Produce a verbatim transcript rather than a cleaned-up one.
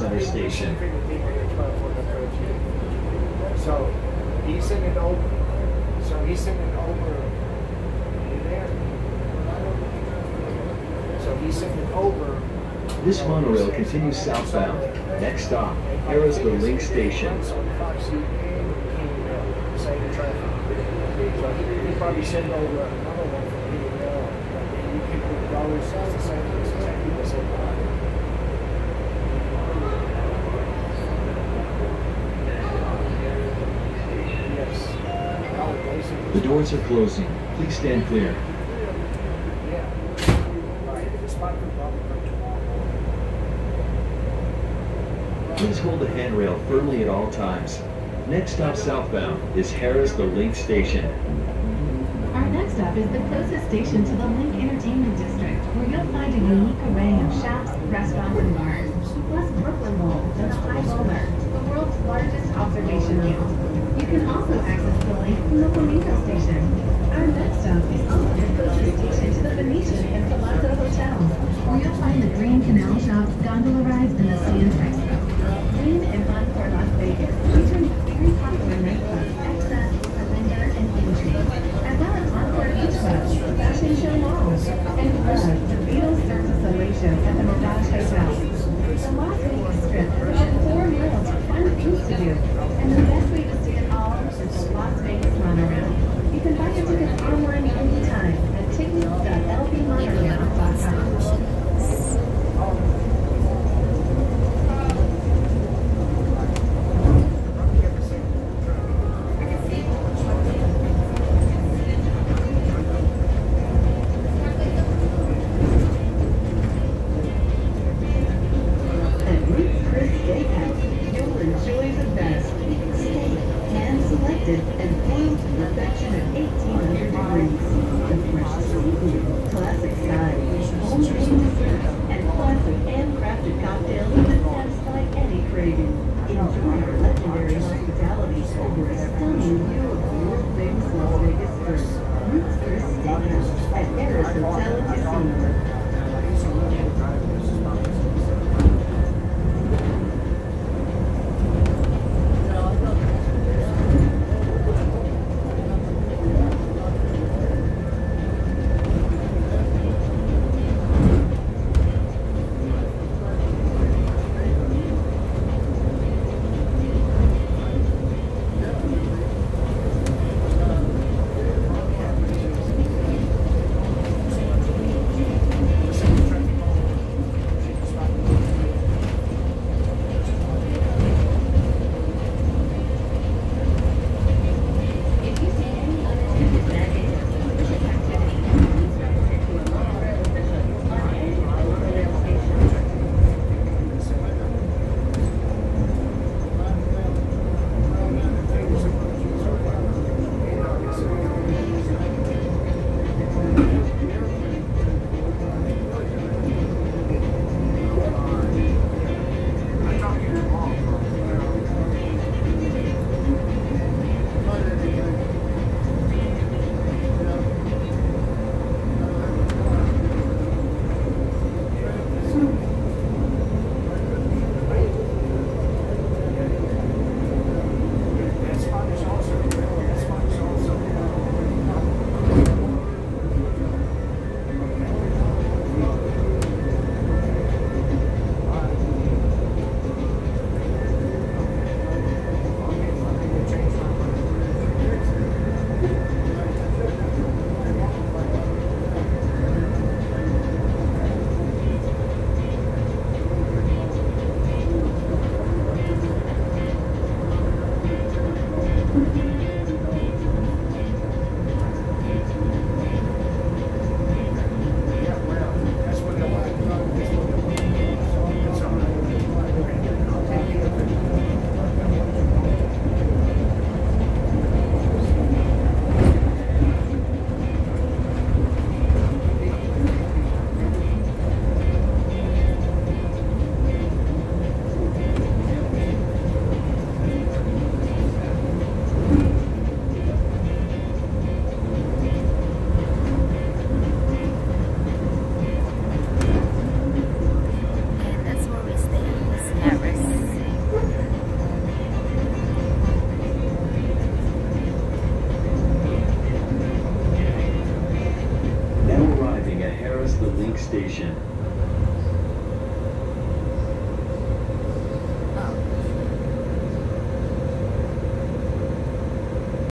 Center Station. So he's sending over. So he's sending over. Are you there? So he's sending over. This monorail continues southbound. Next stop, Harrisville Link Station. Same traffic. So he probably send over another one from here. You can always it's the same. It's the same people say bye. Yes. The doors are closing. Please stand clear. Yeah. Right. The spot for probably for tomorrow. Please hold the handrail firmly at all times. Next stop southbound is Harrisville Link Station. Our next stop is the closest station to the Link Entertainment District, where you'll find a unique array of shops, restaurants, and bars, plus Brooklyn Bowl and the High Roller, the world's largest observation view. You can also access the lake from the Flamingo Station. Our next stop is also the closest station to the Venetian and Palazzo Hotels, where you'll find the Grand Canal Shops, gondola rides, and the Sands Expo. Dream and Encore Las Vegas, featuring the very popular nightclubs Excess, Surrender, and Intrigue, as well as Encore Beach Club, Fashion Show Mall, and plus the Beatles Cirque du Soleil show at the Mirage Hotel. The Las Vegas Strip has about four miles of fun things to do, and the best way to see it all is the Las Vegas Monorail. You can buy your tickets online anytime at tickets dot l v monorail dot com. Station.